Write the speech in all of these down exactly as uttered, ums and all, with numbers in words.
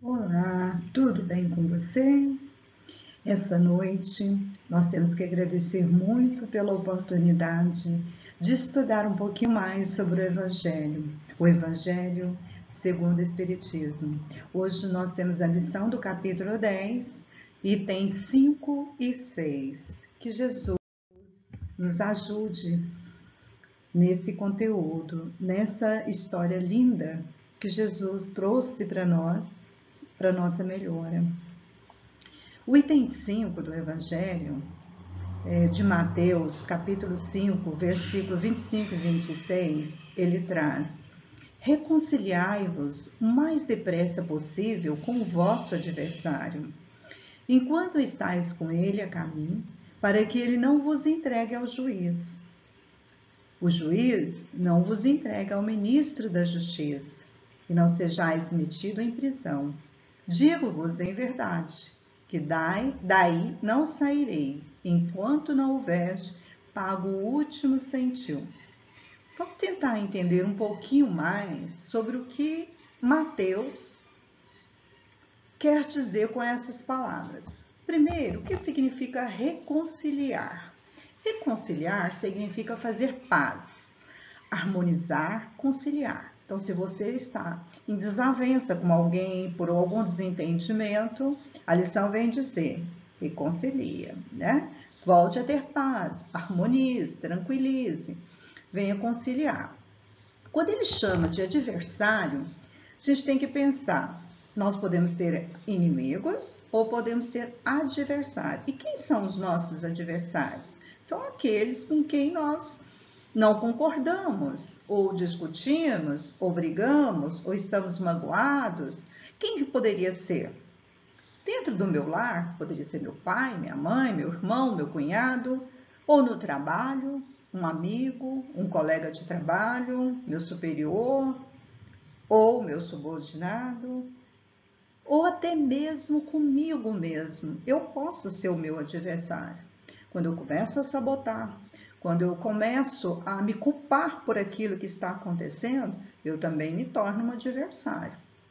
Olá, tudo bem com você? Essa noite nós temos que agradecer muito pela oportunidade de estudar um pouquinho mais sobre o Evangelho, o Evangelho segundo o Espiritismo. Hoje nós temos a lição do capítulo dez, itens cinco e seis. Que Jesus nos ajude nesse conteúdo, nessa história linda que Jesus trouxe para nós, para nossa melhora. O item cinco do Evangelho é, de Mateus, capítulo cinco, versículo vinte e cinco e vinte e seis, ele traz: reconciliai-vos o mais depressa possível com o vosso adversário, enquanto estáis com ele a caminho, para que ele não vos entregue ao juiz. O juiz não vos entrega ao ministro da justiça, e não sejais metido em prisão. Digo-vos em verdade, que daí, daí não saireis, enquanto não houveres pago o último centil. Vamos tentar entender um pouquinho mais sobre o que Mateus quer dizer com essas palavras. Primeiro, o que significa reconciliar? Reconciliar significa fazer paz, harmonizar, conciliar. Então, se você está em desavença com alguém por algum desentendimento, a lição vem dizer: reconcilia, né? Volte a ter paz, harmonize, tranquilize, venha conciliar. Quando ele chama de adversário, a gente tem que pensar: nós podemos ter inimigos ou podemos ter adversários. E quem são os nossos adversários? São aqueles com quem nós não concordamos, ou discutimos, ou brigamos, ou estamos magoados. Quem poderia ser? Dentro do meu lar, poderia ser meu pai, minha mãe, meu irmão, meu cunhado, ou no trabalho, um amigo, um colega de trabalho, meu superior, ou meu subordinado, ou até mesmo comigo mesmo. Eu posso ser o meu adversário. Quando eu começo a sabotar, quando eu começo a me culpar por aquilo que está acontecendo, eu também me torno um adversário.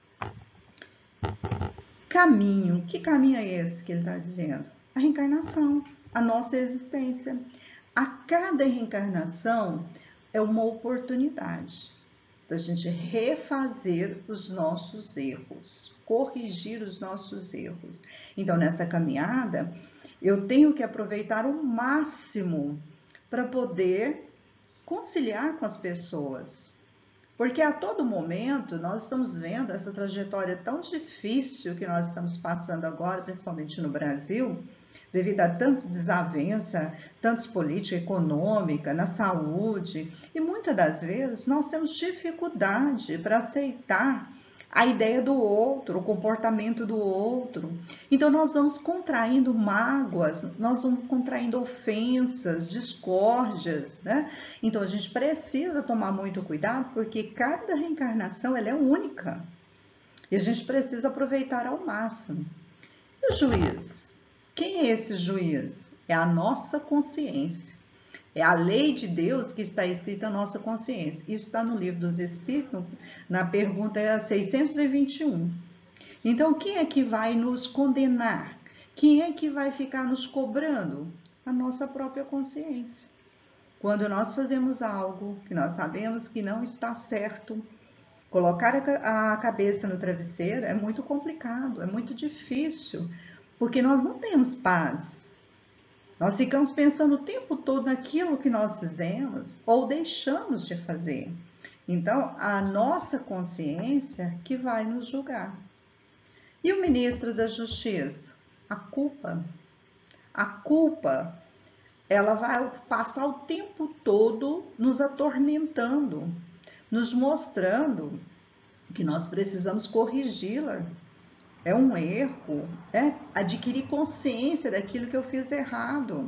Caminho. Que caminho é esse que ele está dizendo? A reencarnação, a nossa existência. A cada reencarnação é uma oportunidade da gente refazer os nossos erros, corrigir os nossos erros. Então, nessa caminhada, eu tenho que aproveitar o máximo para poder conciliar com as pessoas. Porque a todo momento nós estamos vendo essa trajetória tão difícil que nós estamos passando agora, principalmente no Brasil, devido a tanta desavença, tanto política, econômica, na saúde, e muitas das vezes nós temos dificuldade para aceitar a ideia do outro, o comportamento do outro. Então nós vamos contraindo mágoas, nós vamos contraindo ofensas, discórdias, né? Então a gente precisa tomar muito cuidado, porque cada reencarnação ela é única. E a gente precisa aproveitar ao máximo. E o juiz? Quem é esse juiz? É a nossa consciência. É a lei de Deus que está escrita na nossa consciência. Isso está no Livro dos Espíritos, na pergunta seiscentos e vinte e um. Então, quem é que vai nos condenar? Quem é que vai ficar nos cobrando? A nossa própria consciência. Quando nós fazemos algo que nós sabemos que não está certo, colocar a cabeça no travesseiro é muito complicado, é muito difícil, porque nós não temos paz. Nós ficamos pensando o tempo todo naquilo que nós fizemos ou deixamos de fazer. Então, a nossa consciência que vai nos julgar. E o ministro da Justiça? A culpa. A culpa, ela vai passar o tempo todo nos atormentando, nos mostrando que nós precisamos corrigi-la. É um erro, é adquirir consciência daquilo que eu fiz errado.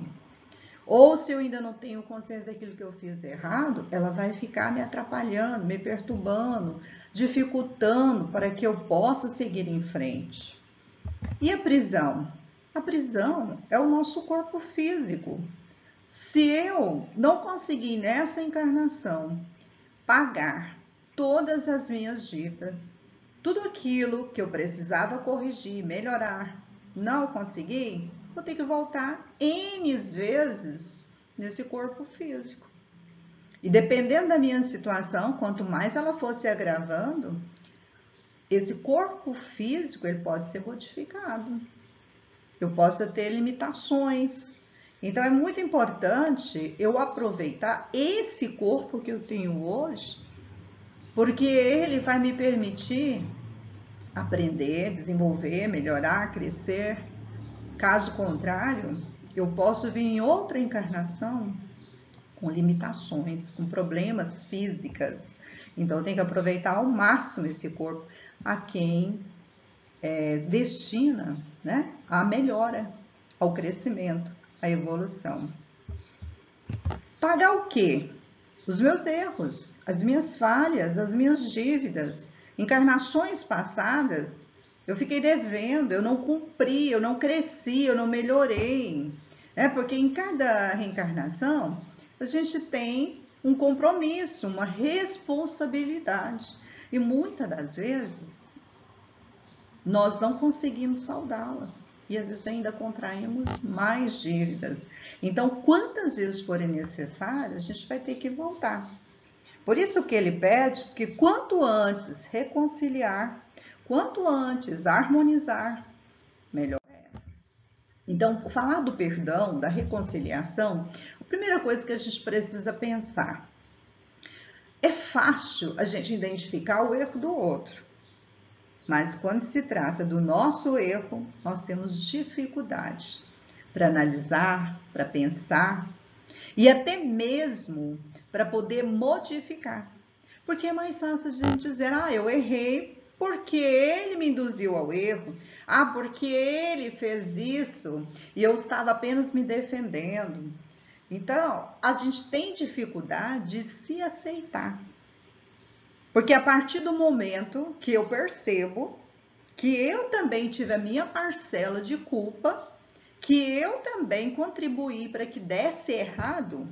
Ou se eu ainda não tenho consciência daquilo que eu fiz errado, ela vai ficar me atrapalhando, me perturbando, dificultando para que eu possa seguir em frente. E a prisão? A prisão é o nosso corpo físico. Se eu não conseguir nessa encarnação pagar todas as minhas dívidas, tudo aquilo que eu precisava corrigir, melhorar, não consegui, vou ter que voltar N vezes nesse corpo físico. E dependendo da minha situação, quanto mais ela fosse agravando, esse corpo físico ele pode ser modificado. Eu posso ter limitações. Então é muito importante eu aproveitar esse corpo que eu tenho hoje, porque ele vai me permitir aprender, desenvolver, melhorar, crescer. Caso contrário, eu posso vir em outra encarnação com limitações, com problemas físicas. Então eu tenho que aproveitar ao máximo esse corpo a quem é, destina, né, a melhora, ao crescimento, à evolução. Pagar o quê? Os meus erros, as minhas falhas, as minhas dívidas, encarnações passadas, eu fiquei devendo, eu não cumpri, eu não cresci, eu não melhorei. É porque em cada reencarnação a gente tem um compromisso, uma responsabilidade. E muitas das vezes nós não conseguimos saldá-la. E às vezes ainda contraímos mais dívidas. Então, quantas vezes forem necessárias, a gente vai ter que voltar. Por isso que ele pede que quanto antes reconciliar, quanto antes harmonizar, melhor é. Então, falar do perdão, da reconciliação, a primeira coisa que a gente precisa pensar. É fácil a gente identificar o erro do outro. Mas quando se trata do nosso erro, nós temos dificuldade para analisar, para pensar e até mesmo para poder modificar. Porque é mais fácil a gente dizer, ah, eu errei porque ele me induziu ao erro, ah, porque ele fez isso e eu estava apenas me defendendo. Então, a gente tem dificuldade de se aceitar. Porque a partir do momento que eu percebo que eu também tive a minha parcela de culpa, que eu também contribuí para que desse errado,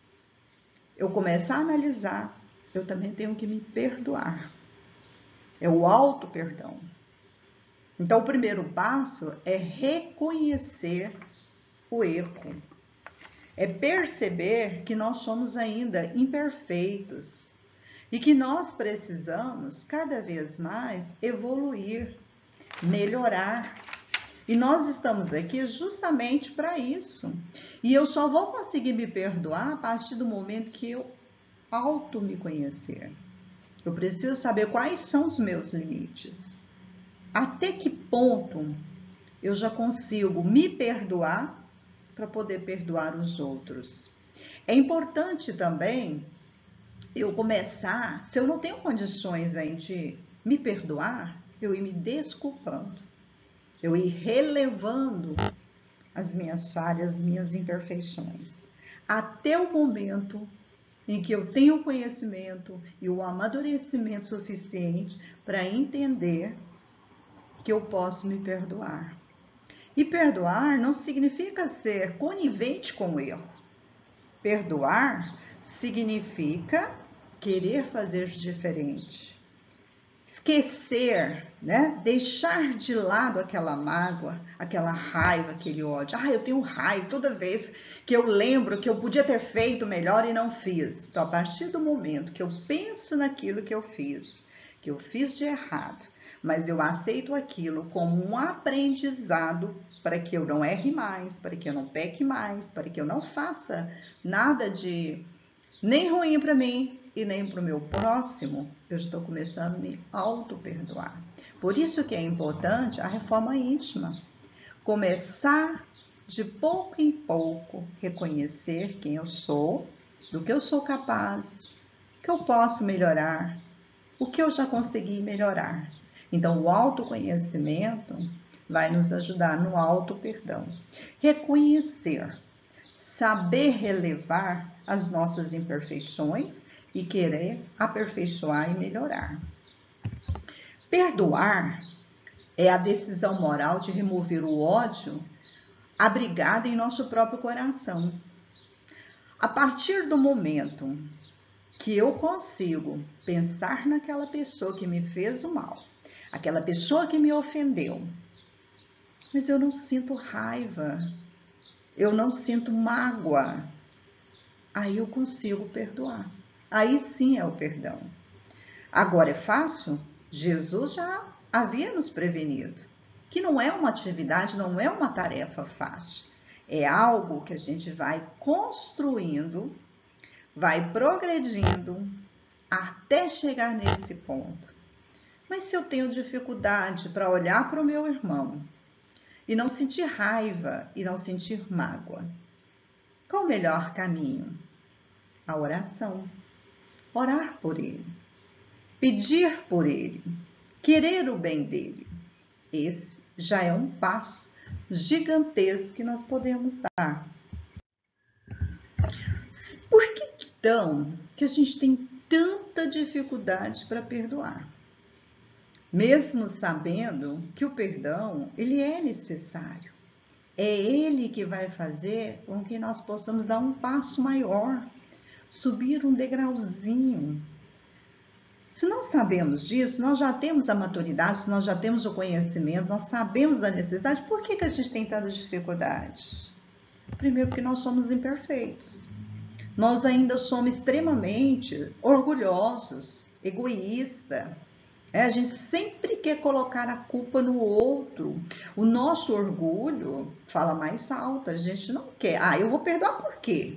eu começo a analisar, eu também tenho que me perdoar. É o auto-perdão. Então, o primeiro passo é reconhecer o erro. É perceber que nós somos ainda imperfeitos. E que nós precisamos cada vez mais evoluir, melhorar. E nós estamos aqui justamente para isso. E eu só vou conseguir me perdoar a partir do momento que eu auto me conhecer. Eu preciso saber quais são os meus limites. Até que ponto eu já consigo me perdoar para poder perdoar os outros. É importante também eu começar, se eu não tenho condições aí de me perdoar, eu ir me desculpando, eu ir relevando as minhas falhas, as minhas imperfeições, até o momento em que eu tenho conhecimento e o amadurecimento suficiente para entender que eu posso me perdoar. E perdoar não significa ser conivente com o erro. Perdoar significa querer fazer diferente, esquecer, né? Deixar de lado aquela mágoa, aquela raiva, aquele ódio. Ah, eu tenho raiva toda vez que eu lembro que eu podia ter feito melhor e não fiz. Então, a partir do momento que eu penso naquilo que eu fiz, que eu fiz de errado, mas eu aceito aquilo como um aprendizado para que eu não erre mais, para que eu não peque mais, para que eu não faça nada de nem ruim para mim e nem para o meu próximo, eu estou começando a me auto-perdoar. Por isso que é importante a reforma íntima. Começar de pouco em pouco, reconhecer quem eu sou, do que eu sou capaz, o que eu posso melhorar, o que eu já consegui melhorar. Então, o autoconhecimento vai nos ajudar no auto-perdão. Reconhecer, saber relevar as nossas imperfeições e querer aperfeiçoar e melhorar. Perdoar é a decisão moral de remover o ódio abrigado em nosso próprio coração. A partir do momento que eu consigo pensar naquela pessoa que me fez o mal, aquela pessoa que me ofendeu, mas eu não sinto raiva, eu não sinto mágoa, aí eu consigo perdoar. Aí sim é o perdão. Agora é fácil? Jesus já havia nos prevenido que não é uma atividade, não é uma tarefa fácil. É algo que a gente vai construindo, vai progredindo até chegar nesse ponto. Mas se eu tenho dificuldade para olhar para o meu irmão e não sentir raiva e não sentir mágoa, qual o melhor caminho? A oração. Orar por ele, pedir por ele, querer o bem dele. Esse já é um passo gigantesco que nós podemos dar. Por que então que a gente tem tanta dificuldade para perdoar? Mesmo sabendo que o perdão, ele é necessário. É ele que vai fazer com que nós possamos dar um passo maior, subir um degrauzinho. Se nós sabemos disso, nós já temos a maturidade, nós já temos o conhecimento, nós sabemos da necessidade, por que que a gente tem tanta dificuldade? Primeiro, porque nós somos imperfeitos. Nós ainda somos extremamente orgulhosos, egoístas. É, a gente sempre quer colocar a culpa no outro. O nosso orgulho fala mais alto, a gente não quer. Ah, eu vou perdoar por quê?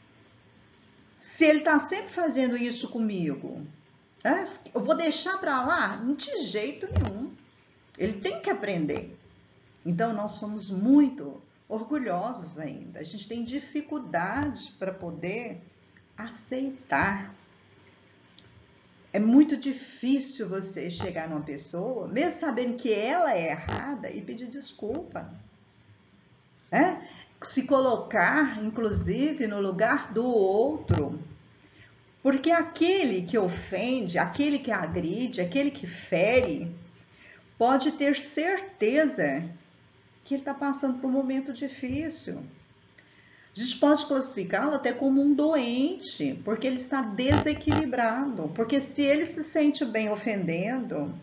Se ele está sempre fazendo isso comigo, é, eu vou deixar para lá? De jeito nenhum. Ele tem que aprender. Então, nós somos muito orgulhosos ainda. A gente tem dificuldade para poder aceitar. É muito difícil você chegar numa pessoa, mesmo sabendo que ela é errada, e pedir desculpa. Né? Se colocar, inclusive, no lugar do outro. Porque aquele que ofende, aquele que agride, aquele que fere, pode ter certeza que ele está passando por um momento difícil. A gente pode classificá-lo até como um doente, porque ele está desequilibrado. Porque se ele se sente bem ofendendo,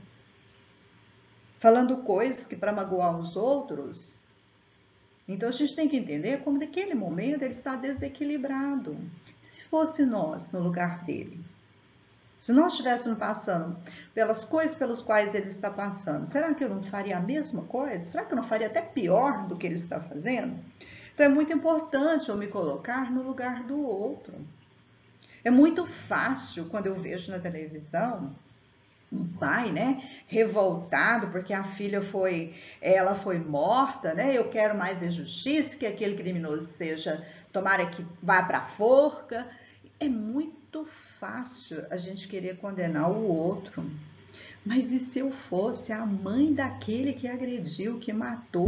falando coisas que para magoar os outros, então a gente tem que entender como naquele momento ele está desequilibrado. Se fosse nós no lugar dele, se nós estivéssemos passando pelas coisas pelas quais ele está passando, será que eu não faria a mesma coisa? Será que eu não faria até pior do que ele está fazendo? Então é muito importante eu me colocar no lugar do outro. É muito fácil quando eu vejo na televisão um pai, né, revoltado porque a filha foi, ela foi morta, né? Eu quero mais justiça, que aquele criminoso seja, tomara que vá para a forca. É muito fácil a gente querer condenar o outro. Mas e se eu fosse a mãe daquele que agrediu, que matou?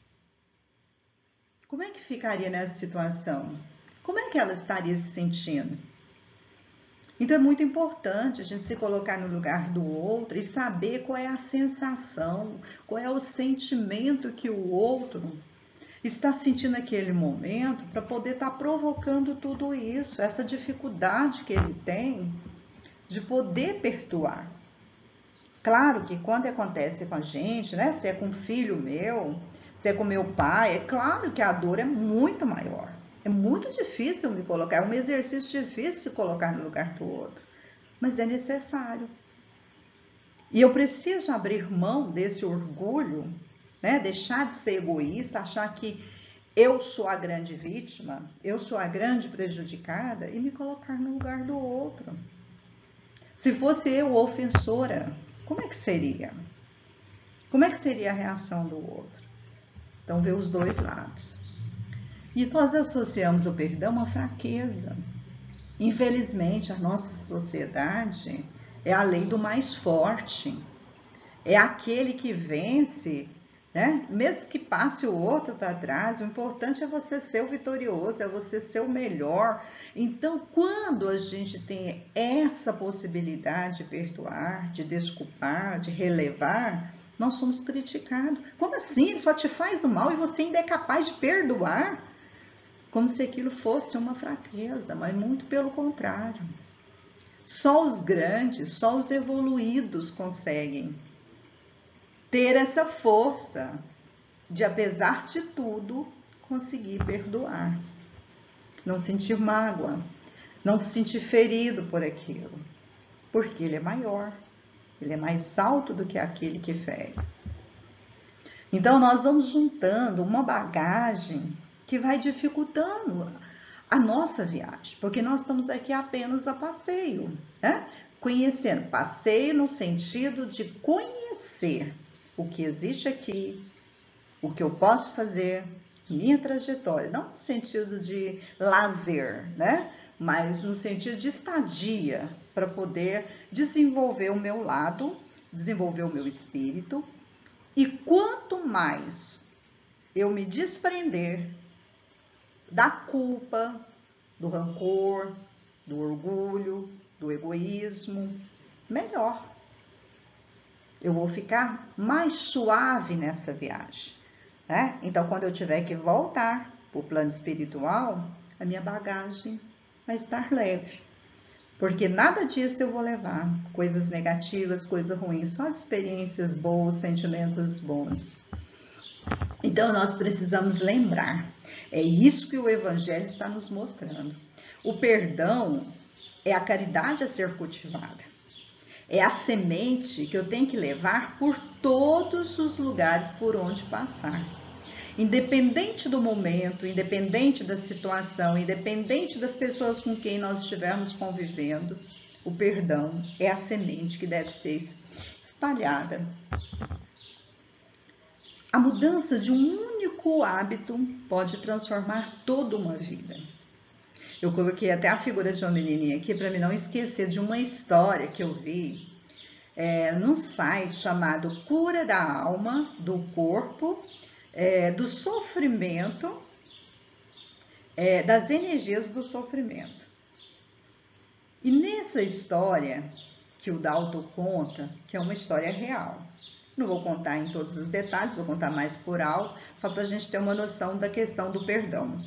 Como é que ficaria nessa situação? Como é que ela estaria se sentindo? Então é muito importante a gente se colocar no lugar do outro e saber qual é a sensação, qual é o sentimento que o outro está sentindo naquele momento, para poder estar provocando tudo isso, essa dificuldade que ele tem de poder perdoar. Claro que quando acontece com a gente, né, se é com um filho meu, se é com meu pai, é claro que a dor é muito maior. É muito difícil me colocar, é um exercício difícil se colocar no lugar do outro, mas é necessário. E eu preciso abrir mão desse orgulho, né? Deixar de ser egoísta, achar que eu sou a grande vítima, eu sou a grande prejudicada e me colocar no lugar do outro. Se fosse eu ofensora, como é que seria? Como é que seria a reação do outro? Então, ver os dois lados. E nós associamos o perdão à fraqueza. Infelizmente, a nossa sociedade é a lei do mais forte. É aquele que vence, né? Mesmo que passe o outro para trás, o importante é você ser o vitorioso, é você ser o melhor. Então, quando a gente tem essa possibilidade de perdoar, de desculpar, de relevar, nós somos criticados. Como assim? Ele só te faz o mal e você ainda é capaz de perdoar? Como se aquilo fosse uma fraqueza, mas muito pelo contrário. Só os grandes, só os evoluídos conseguem ter essa força de, apesar de tudo, conseguir perdoar, não sentir mágoa, não se sentir ferido por aquilo, porque ele é maior, ele é mais alto do que aquele que fere. Então nós vamos juntando uma bagagem que vai dificultando a nossa viagem, porque nós estamos aqui apenas a passeio, né? Conhecendo, passeio no sentido de conhecer o que existe aqui, o que eu posso fazer, minha trajetória, não no sentido de lazer, né? Mas no sentido de estadia, para poder desenvolver o meu lado, desenvolver o meu espírito. E quanto mais eu me desprender da culpa, do rancor, do orgulho, do egoísmo, melhor. Eu vou ficar mais suave nessa viagem, né? Então, quando eu tiver que voltar para o plano espiritual, a minha bagagem vai estar leve. Porque nada disso eu vou levar, coisas negativas, coisas ruins, só experiências boas, sentimentos bons. Então, nós precisamos lembrar, é isso que o Evangelho está nos mostrando. O perdão é a caridade a ser cultivada. É a semente que eu tenho que levar por todos os lugares por onde passar. Independente do momento, independente da situação, independente das pessoas com quem nós estivermos convivendo, o perdão é a semente que deve ser espalhada. A mudança de um único hábito pode transformar toda uma vida. Eu coloquei até a figura de uma menininha aqui para me não esquecer de uma história que eu vi é, num site chamado Cura da Alma, do Corpo, é, do Sofrimento, é, das energias do sofrimento. E nessa história que o Dalton conta, que é uma história real, não vou contar em todos os detalhes, vou contar mais por alto, só para a gente ter uma noção da questão do perdão.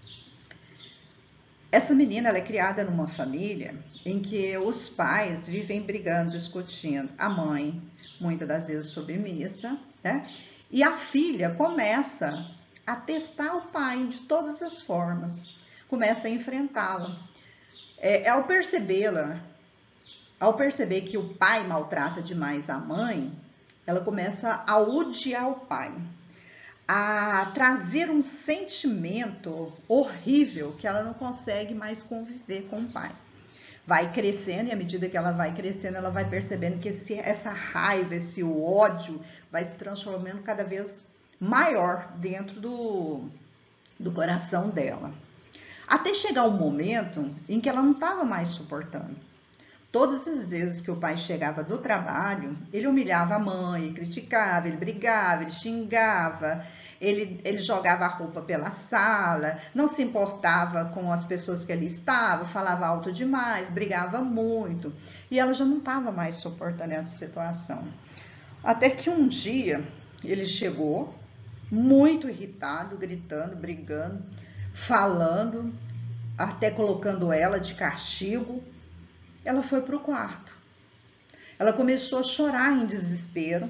Essa menina ela é criada numa família em que os pais vivem brigando, discutindo. A mãe, muitas das vezes submissa, né? E a filha começa a testar o pai de todas as formas, começa a enfrentá-lo. É, ao percebê-la, ao perceber que o pai maltrata demais a mãe, ela começa a odiar o pai, a trazer um sentimento horrível que ela não consegue mais conviver com o pai. Vai crescendo e à medida que ela vai crescendo, ela vai percebendo que esse, essa raiva, esse ódio vai se transformando cada vez maior dentro do, do coração dela. Até chegar um momento em que ela não estava mais suportando. Todas as vezes que o pai chegava do trabalho, ele humilhava a mãe, ele criticava, ele brigava, ele xingava, ele, ele jogava a roupa pela sala, não se importava com as pessoas que ali estavam, falava alto demais, brigava muito. E ela já não estava mais suportando essa situação. Até que um dia ele chegou, muito irritado, gritando, brigando, falando, até colocando ela de castigo. Ela foi para o quarto. Ela começou a chorar em desespero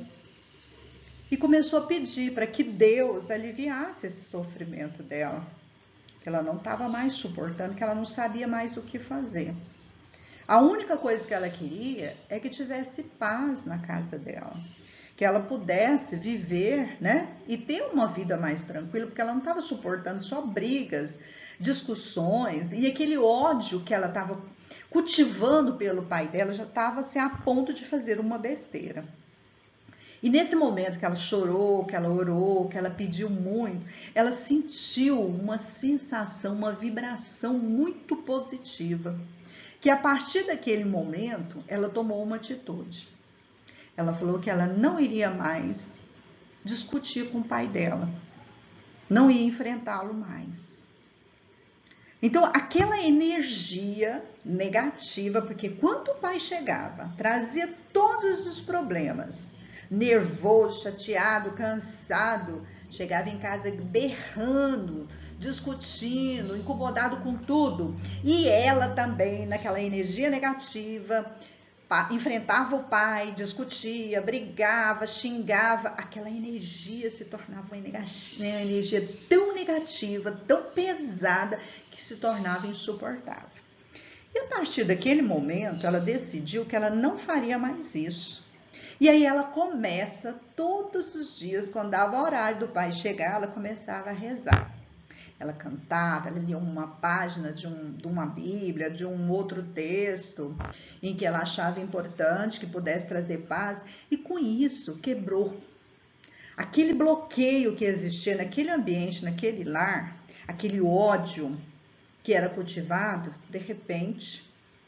e começou a pedir para que Deus aliviasse esse sofrimento dela, que ela não estava mais suportando, que ela não sabia mais o que fazer. A única coisa que ela queria é que tivesse paz na casa dela, que ela pudesse viver, né, e ter uma vida mais tranquila, porque ela não estava suportando só brigas, discussões, e aquele ódio que ela estava cultivando pelo pai dela já estava assim, a ponto de fazer uma besteira. E nesse momento que ela chorou, que ela orou, que ela pediu muito, ela sentiu uma sensação, uma vibração muito positiva, que a partir daquele momento ela tomou uma atitude. Ela falou que ela não iria mais discutir com o pai dela, não ia enfrentá-lo mais. Então, aquela energia negativa, porque quando o pai chegava, trazia todos os problemas, nervoso, chateado, cansado, chegava em casa berrando, discutindo, incomodado com tudo. E ela também, naquela energia negativa, enfrentava o pai, discutia, brigava, xingava, aquela energia se tornava uma energia tão negativa, tão pesada, que se tornava insuportável. E a partir daquele momento, ela decidiu que ela não faria mais isso. E aí ela começa todos os dias, quando dava o horário do pai chegar, ela começava a rezar. Ela cantava, ela lia uma página de, um, de uma Bíblia, de um outro texto, em que ela achava importante, que pudesse trazer paz, e com isso quebrou aquele bloqueio que existia naquele ambiente, naquele lar, aquele ódio que era cultivado, de repente,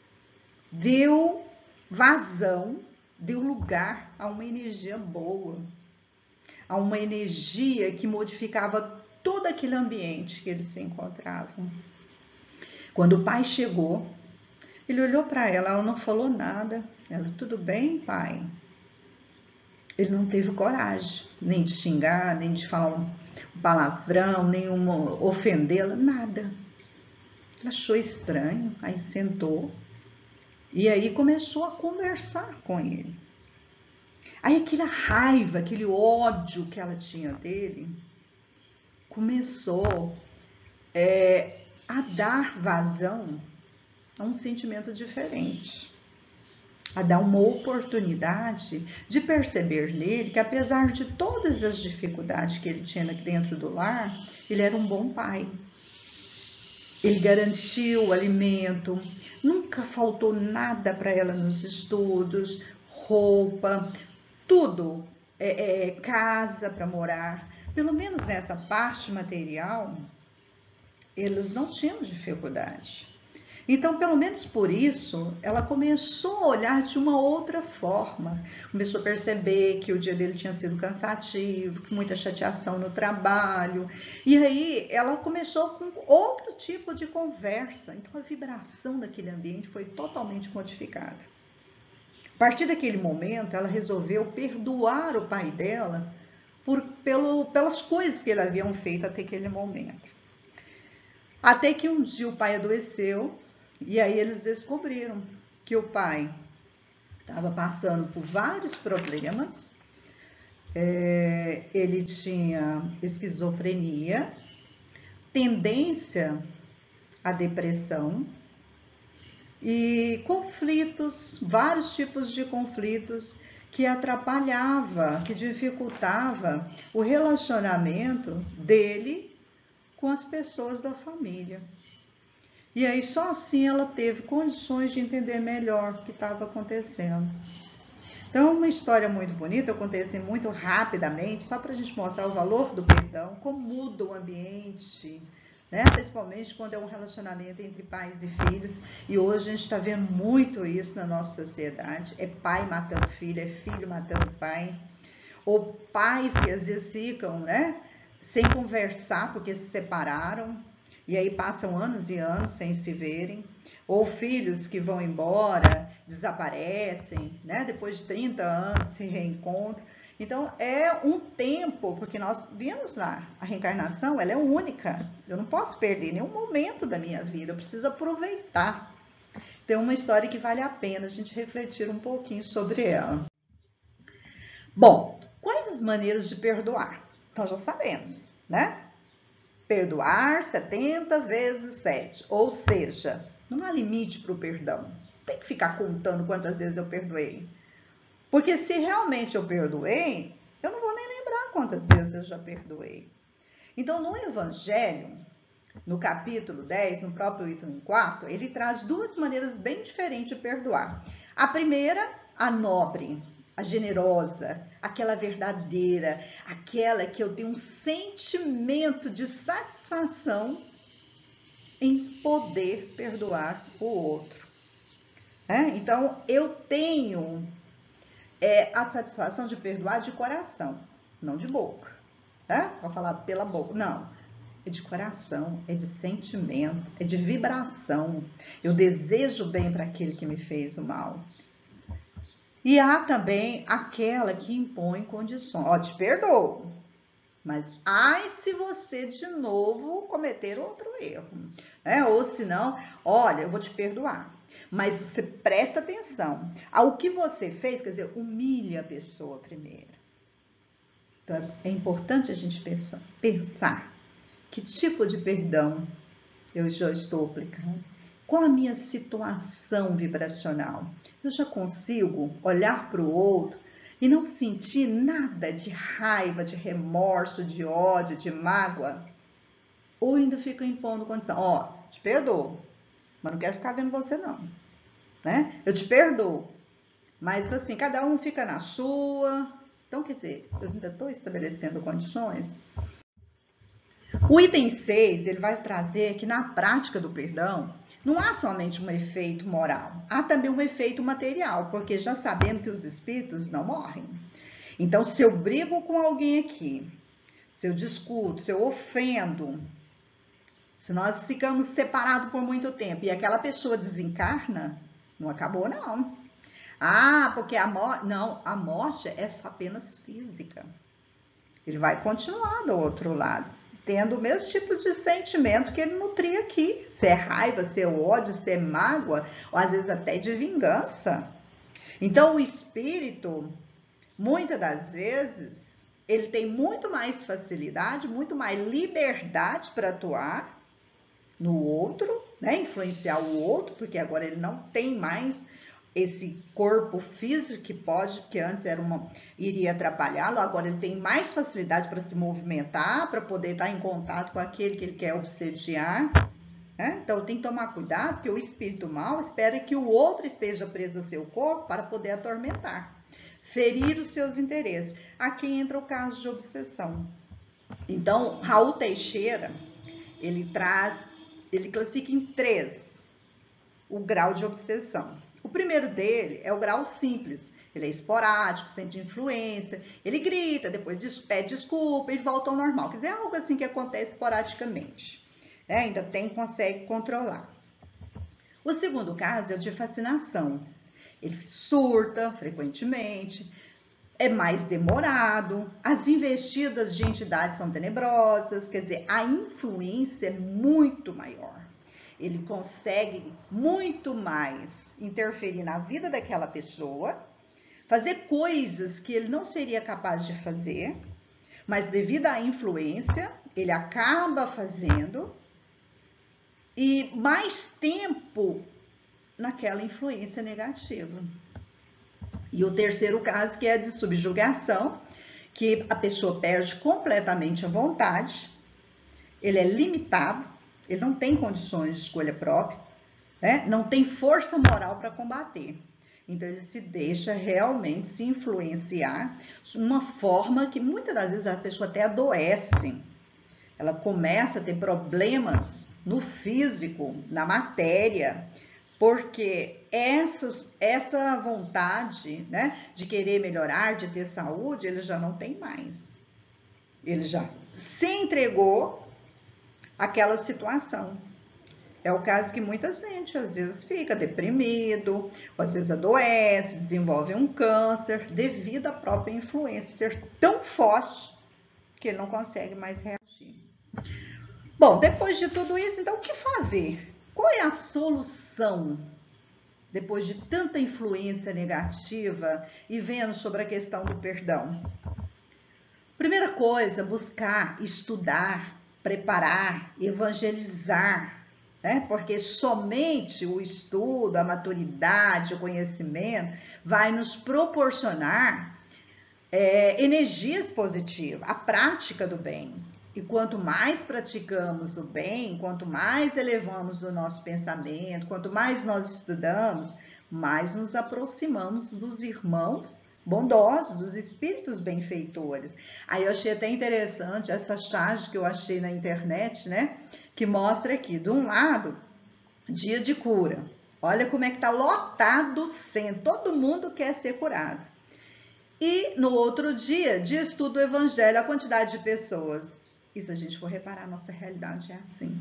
deu vazão, deu lugar a uma energia boa, a uma energia que modificava todo aquele ambiente que eles se encontravam. Quando o pai chegou, ele olhou para ela, ela não falou nada. Ela, tudo bem, pai? Ele não teve coragem, nem de xingar, nem de falar um palavrão, nem uma ofendê-la, nada. Ela achou estranho, aí sentou e aí começou a conversar com ele. Aí aquela raiva, aquele ódio que ela tinha dele, começou é, a dar vazão a um sentimento diferente, a dar uma oportunidade de perceber nele que, apesar de todas as dificuldades que ele tinha dentro do lar, ele era um bom pai. Ele garantiu o alimento, nunca faltou nada para ela nos estudos, roupa, tudo, é, é, casa para morar. Pelo menos nessa parte material, eles não tinham dificuldade. Então, pelo menos por isso, ela começou a olhar de uma outra forma. Começou a perceber que o dia dele tinha sido cansativo, que muita chateação no trabalho. E aí, ela começou com outro tipo de conversa. Então, a vibração daquele ambiente foi totalmente modificada. A partir daquele momento, ela resolveu perdoar o pai dela Por, pelo, pelas coisas que ele haviam feito até aquele momento. Até que um dia o pai adoeceu, e aí eles descobriram que o pai estava passando por vários problemas, é, ele tinha esquizofrenia, tendência à depressão e conflitos, vários tipos de conflitos, que atrapalhava, que dificultava o relacionamento dele com as pessoas da família. E aí só assim ela teve condições de entender melhor o que estava acontecendo. Então é uma história muito bonita, eu contei assim muito rapidamente, só para a gente mostrar o valor do perdão, como muda o ambiente, né? Principalmente quando é um relacionamento entre pais e filhos, e hoje a gente está vendo muito isso na nossa sociedade, é pai matando filho, é filho matando pai, ou pais que às vezes ficam, né, sem conversar porque se separaram, e aí passam anos e anos sem se verem, ou filhos que vão embora, desaparecem, né, depois de trinta anos se reencontram. Então, é um tempo, porque nós vimos lá, a reencarnação, ela é única. Eu não posso perder nenhum momento da minha vida, eu preciso aproveitar. Então, é uma história que vale a pena a gente refletir um pouquinho sobre ela. Bom, quais as maneiras de perdoar? Então, já sabemos, né? Perdoar setenta vezes sete, ou seja, não há limite para o perdão. Não tem que ficar contando quantas vezes eu perdoei. Porque se realmente eu perdoei, eu não vou nem lembrar quantas vezes eu já perdoei. Então, no Evangelho, no capítulo dez, no próprio item quatro, ele traz duas maneiras bem diferentes de perdoar. A primeira, a nobre, a generosa, aquela verdadeira, aquela que eu tenho um sentimento de satisfação em poder perdoar o outro. É? Então, eu tenho... é a satisfação de perdoar de coração, não de boca, tá? Só falar pela boca, não. É de coração, é de sentimento, é de vibração. Eu desejo bem para aquele que me fez o mal. E há também aquela que impõe condições. Ó, te perdoo, mas ai se você de novo cometer outro erro, né? Ou se não, olha, eu vou te perdoar, Mas você presta atenção ao que você fez, quer dizer, humilha a pessoa primeiro. Então, é importante a gente pensar, pensar que tipo de perdão eu já estou aplicando. Qual a minha situação vibracional? Eu já consigo olhar para o outro e não sentir nada de raiva, de remorso, de ódio, de mágoa? Ou ainda fica impondo condição? Ó, te perdoo, mas não quero ficar vendo você não, né? Eu te perdoo, mas assim, cada um fica na sua. Então, quer dizer, eu ainda estou estabelecendo condições. O item seis, ele vai trazer que na prática do perdão, não há somente um efeito moral, há também um efeito material, porque já sabemos que os espíritos não morrem. Então, se eu brigo com alguém aqui, se eu discuto, se eu ofendo, se nós ficamos separados por muito tempo e aquela pessoa desencarna, não acabou não. Ah, porque a morte... Não, a morte é apenas física. Ele vai continuar do outro lado, tendo o mesmo tipo de sentimento que ele nutria aqui. Se é raiva, se é ódio, se é mágoa, ou às vezes até de vingança. Então, o espírito, muitas das vezes, ele tem muito mais facilidade, muito mais liberdade para atuar no outro, né? Influenciar o outro, porque agora ele não tem mais esse corpo físico que pode, que antes era uma, iria atrapalhá-lo, agora ele tem mais facilidade para se movimentar, para poder estar em contato com aquele que ele quer obsediar, né? Então tem que tomar cuidado, porque o espírito mau espera que o outro esteja preso ao seu corpo para poder atormentar, ferir os seus interesses. Aqui entra o caso de obsessão. Então, Raul Teixeira, ele traz, ele classifica em três o grau de obsessão. O primeiro dele é o grau simples. Ele é esporádico, sente influência, ele grita, depois pede desculpa e volta ao normal. Quer dizer, é algo assim que acontece esporadicamente. É, ainda tem, consegue controlar. O segundo caso é o de fascinação. Ele surta frequentemente, é mais demorado, as investidas de entidades são tenebrosas, quer dizer, a influência é muito maior. Ele consegue muito mais interferir na vida daquela pessoa, fazer coisas que ele não seria capaz de fazer, mas devido à influência, ele acaba fazendo, e mais tempo naquela influência negativa. E o terceiro caso, que é de subjugação, que a pessoa perde completamente a vontade, ele é limitado, ele não tem condições de escolha própria, né? Não tem força moral para combater. Então, ele se deixa realmente se influenciar de uma forma que muitas das vezes a pessoa até adoece. Ela começa a ter problemas no físico, na matéria, porque essas, essa vontade, né, de querer melhorar, de ter saúde, ele já não tem mais. Ele já se entregou àquela situação. É o caso que muita gente às vezes fica deprimido, ou às vezes adoece, desenvolve um câncer, devido à própria influência ser tão forte que ele não consegue mais reagir. Bom, depois de tudo isso, então o que fazer? Qual é a solução? Depois de tanta influência negativa e vendo sobre a questão do perdão. Primeira coisa, buscar, estudar, preparar, evangelizar, né? Porque somente o estudo, a maturidade, o conhecimento vai nos proporcionar é, energias positivas, a prática do bem. E quanto mais praticamos o bem, quanto mais elevamos o nosso pensamento, quanto mais nós estudamos, mais nos aproximamos dos irmãos bondosos, dos espíritos benfeitores. Aí eu achei até interessante essa charge que eu achei na internet, né? Que mostra aqui, de um lado, dia de cura. Olha como é que tá lotado o centro, todo mundo quer ser curado. E no outro dia, de estudo do evangelho, a quantidade de pessoas. E se a gente for reparar, a nossa realidade é assim.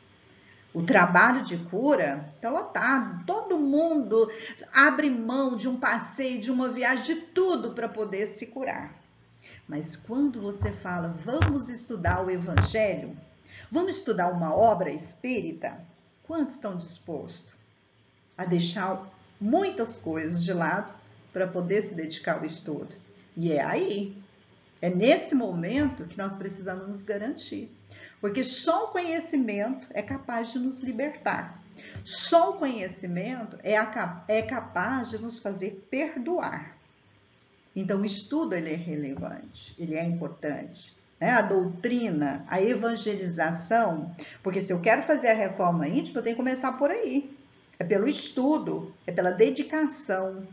O trabalho de cura está lotado. Todo mundo abre mão de um passeio, de uma viagem, de tudo para poder se curar. Mas quando você fala, vamos estudar o evangelho, vamos estudar uma obra espírita, quantos estão dispostos? a deixar muitas coisas de lado para poder se dedicar ao estudo. E é aí, é nesse momento que nós precisamos nos garantir. Porque só o conhecimento é capaz de nos libertar. Só o conhecimento é, a, é capaz de nos fazer perdoar. Então, o estudo ele é relevante, ele é importante. Né? A doutrina, a evangelização, porque se eu quero fazer a reforma íntima, eu tenho que começar por aí. É pelo estudo, é pela dedicação.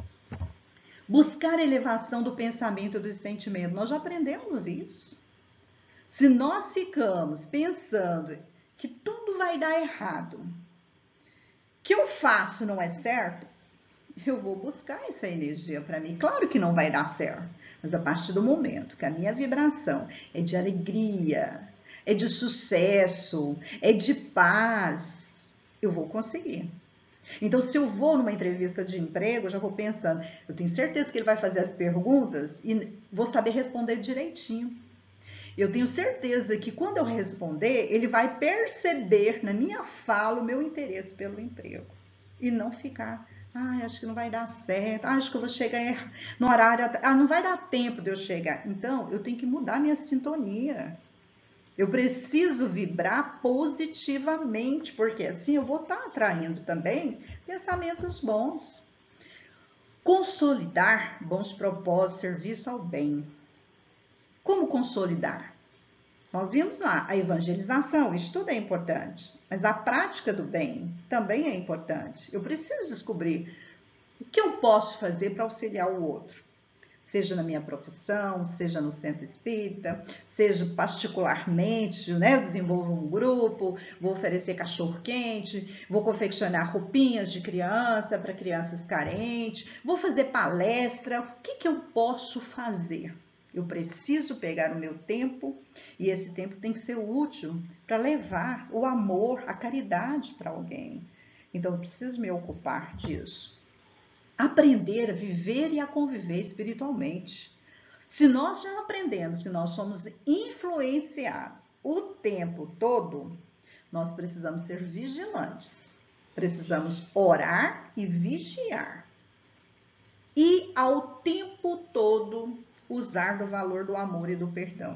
Buscar a elevação do pensamento e do sentimento. Nós já aprendemos isso. Se nós ficamos pensando que tudo vai dar errado, que eu faço não é certo, eu vou buscar essa energia para mim. Claro que não vai dar certo, mas a partir do momento que a minha vibração é de alegria, é de sucesso, é de paz, eu vou conseguir. Então, se eu vou numa entrevista de emprego, eu já vou pensando, eu tenho certeza que ele vai fazer as perguntas e vou saber responder direitinho. Eu tenho certeza que quando eu responder, ele vai perceber na minha fala o meu interesse pelo emprego. E não ficar, ah, acho que não vai dar certo, ah, acho que eu vou chegar no horário, ah, não vai dar tempo de eu chegar. Então, eu tenho que mudar minha sintonia. Eu preciso vibrar positivamente, porque assim eu vou estar atraindo também pensamentos bons. Consolidar bons propósitos, serviço ao bem. Como consolidar? Nós vimos lá a evangelização, isso tudo é importante, mas a prática do bem também é importante. Eu preciso descobrir o que eu posso fazer para auxiliar o outro. Seja na minha profissão, seja no centro espírita, seja particularmente, né, eu desenvolvo um grupo, vou oferecer cachorro-quente, vou confeccionar roupinhas de criança para crianças carentes, vou fazer palestra, o que, que eu posso fazer? Eu preciso pegar o meu tempo e esse tempo tem que ser útil para levar o amor, a caridade para alguém. Então, eu preciso me ocupar disso. Aprender a viver e a conviver espiritualmente. Se nós já aprendemos que nós somos influenciados o tempo todo, nós precisamos ser vigilantes. Precisamos orar e vigiar. E ao tempo todo usar do valor do amor e do perdão.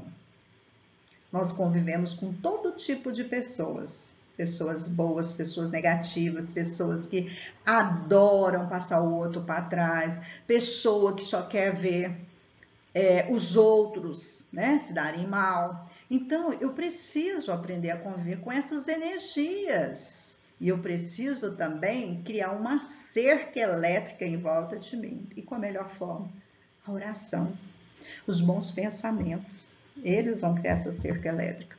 Nós convivemos com todo tipo de pessoas. Pessoas boas, pessoas negativas, pessoas que adoram passar o outro para trás, pessoa que só quer ver é, os outros, né, se darem mal. Então, eu preciso aprender a conviver com essas energias. E eu preciso também criar uma cerca elétrica em volta de mim. E com a melhor forma? A oração, os bons pensamentos. Eles vão criar essa cerca elétrica.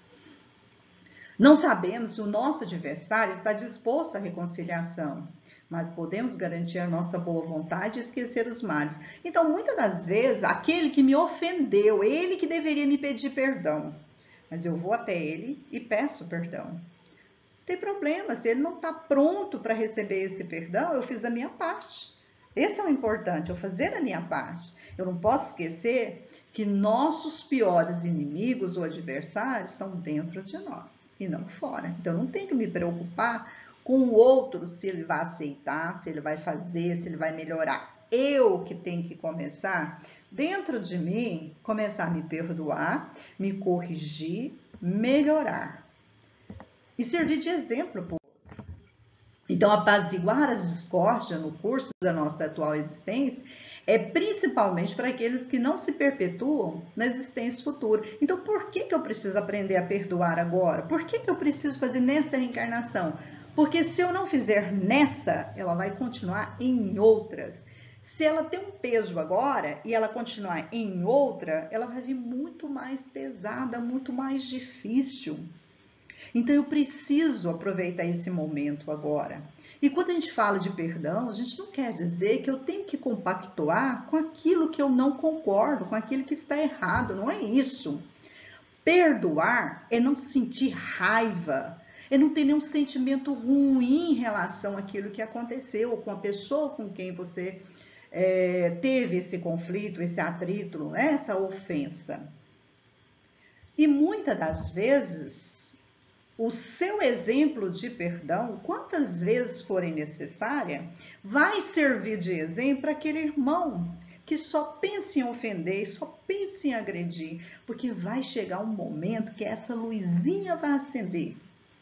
Não sabemos se o nosso adversário está disposto à reconciliação, mas podemos garantir a nossa boa vontade e esquecer os males. Então, muitas das vezes, aquele que me ofendeu, ele que deveria me pedir perdão, mas eu vou até ele e peço perdão. Não tem problema, se ele não está pronto para receber esse perdão, eu fiz a minha parte. Esse é o importante, eu fazer a minha parte. Eu não posso esquecer que nossos piores inimigos ou adversários estão dentro de nós e não fora. Então, eu não tenho que me preocupar com o outro, se ele vai aceitar, se ele vai fazer, se ele vai melhorar. Eu que tenho que começar, dentro de mim, começar a me perdoar, me corrigir, melhorar. E servir de exemplo para o outro. Então, apaziguar as discórdias no curso da nossa atual existência é principalmente para aqueles que não se perpetuam na existência futura. Então, por que, que eu preciso aprender a perdoar agora? Por que, que eu preciso fazer nessa reencarnação? Porque se eu não fizer nessa, ela vai continuar em outras. Se ela tem um peso agora e ela continuar em outra, ela vai vir muito mais pesada, muito mais difícil. Então, eu preciso aproveitar esse momento agora. E quando a gente fala de perdão, a gente não quer dizer que eu tenho que compactuar com aquilo que eu não concordo, com aquilo que está errado, não é isso. Perdoar é não sentir raiva, é não ter nenhum sentimento ruim em relação àquilo que aconteceu, com a pessoa com quem você é, teve esse conflito, esse atrito, essa ofensa. E muitas das vezes, o seu exemplo de perdão, quantas vezes forem necessárias, vai servir de exemplo para aquele irmão que só pensa em ofender e só pensa em agredir, porque vai chegar um momento que essa luzinha vai acender.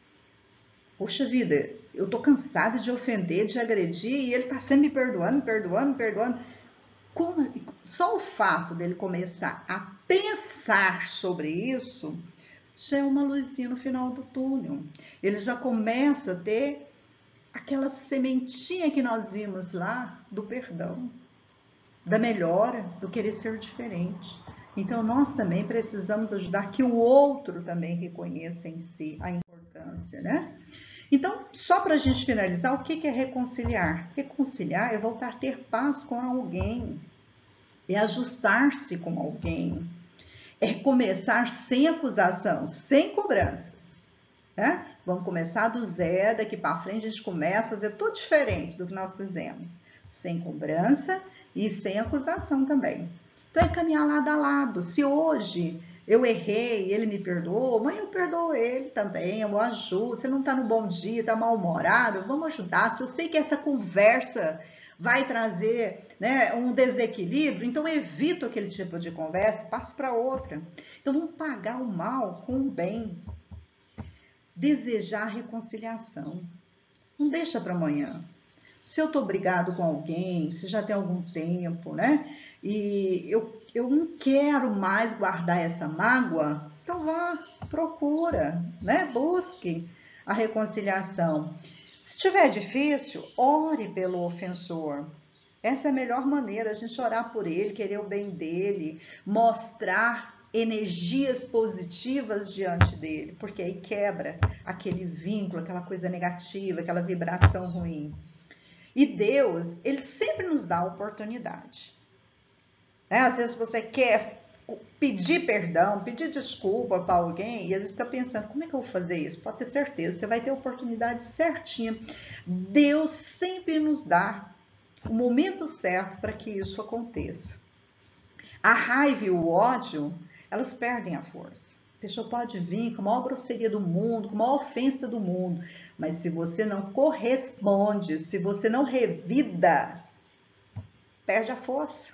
Poxa vida, eu tô cansada de ofender, de agredir, e ele tá sempre me perdoando, me perdoando, me perdoando. Como, só o fato dele começar a pensar sobre isso já é uma luzinha no final do túnel. Ele já começa a ter aquela sementinha que nós vimos lá do perdão, da melhora, do querer ser diferente. Então nós também precisamos ajudar que o outro também reconheça em si a importância, né? Então, só para a gente finalizar, o que é reconciliar? Reconciliar é voltar a ter paz com alguém, é ajustar-se com alguém, é começar sem acusação, sem cobranças, né? Vamos começar do zero, daqui para frente a gente começa a fazer tudo diferente do que nós fizemos, sem cobrança e sem acusação também. Então é caminhar lado a lado. Se hoje eu errei, ele me perdoou, mas eu perdoo ele também, eu ajudo. Se não está no bom dia, está mal-humorado, vamos ajudar. Se eu sei que essa conversa vai trazer, né, um desequilíbrio, então eu evito aquele tipo de conversa, passo para outra. Então vamos pagar o mal com o bem. Desejar reconciliação. Não deixa para amanhã. Se eu estou brigado com alguém, se já tem algum tempo, né? E eu, eu não quero mais guardar essa mágoa, então vá, procura, né? Busque a reconciliação. Se tiver difícil, ore pelo ofensor. Essa é a melhor maneira, a gente orar por ele, querer o bem dele, mostrar energias positivas diante dele, porque aí quebra aquele vínculo, aquela coisa negativa, aquela vibração ruim. E Deus, ele sempre nos dá a oportunidade. É, às vezes você quer pedir perdão, pedir desculpa para alguém, e às vezes está pensando, como é que eu vou fazer isso? Pode ter certeza, você vai ter a oportunidade certinha. Deus sempre nos dá o momento certo para que isso aconteça. A raiva e o ódio, elas perdem a força. A pessoa pode vir com a maior grosseria do mundo, com a maior ofensa do mundo, mas se você não corresponde, se você não revida, perde a força.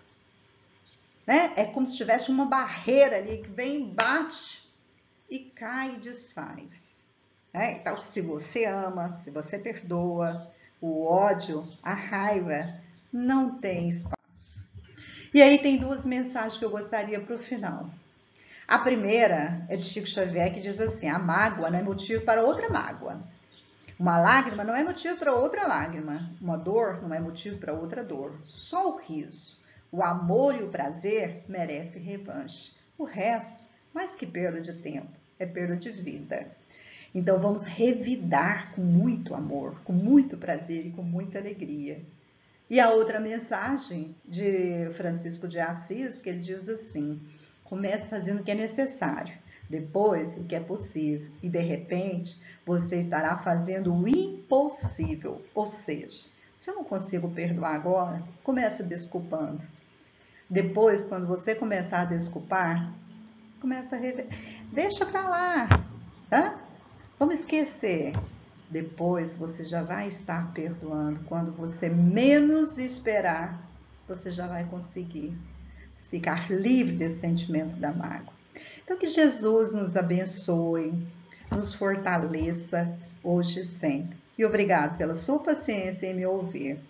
Né? É como se tivesse uma barreira ali que vem, bate e cai e desfaz. Né? Então, se você ama, se você perdoa, o ódio, a raiva não tem espaço. E aí tem duas mensagens que eu gostaria para o final. A primeira é de Chico Xavier, que diz assim: a mágoa não é motivo para outra mágoa. Uma lágrima não é motivo para outra lágrima. Uma dor não é motivo para outra dor. Só o riso, o amor e o prazer merecem revanche. O resto, mais que perda de tempo, é perda de vida. Então vamos revidar com muito amor, com muito prazer e com muita alegria. E a outra mensagem de Francisco de Assis, que ele diz assim: comece fazendo o que é necessário, depois o que é possível, e de repente você estará fazendo o impossível. Ou seja, se eu não consigo perdoar agora, começa desculpando. Depois, quando você começar a desculpar, começa a rever. Deixa pra lá, tá? Vamos esquecer. Depois você já vai estar perdoando. Quando você menos esperar, você já vai conseguir ficar livre desse sentimento da mágoa. Então, que Jesus nos abençoe, nos fortaleça hoje e sempre. E obrigado pela sua paciência em me ouvir.